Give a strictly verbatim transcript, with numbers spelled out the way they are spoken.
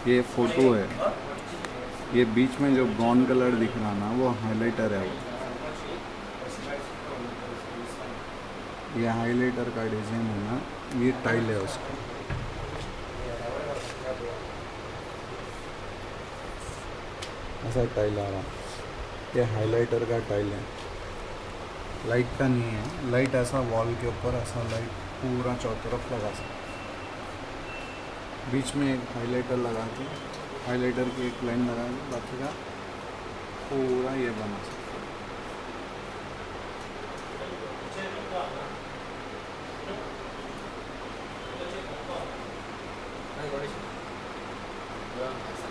ये फोटो है, ये बीच में जो ब्राउन कलर दिख रहा ना वो हाइलाइटर है। वो ये हाइलाइटर का डिज़ाइन है ना, ये टाइल है उसका। ऐसा टाइल आ रहा, ये हाइलाइटर का टाइल है, लाइट का नहीं है। लाइट ऐसा वॉल के ऊपर ऐसा लाइट पूरा चौतरफ लगा सकते, बीच में एक हाइलाइटर लगा के, हाइलाइटर की एक लाइन लगा के बाकी का पूरा ये बना सकते।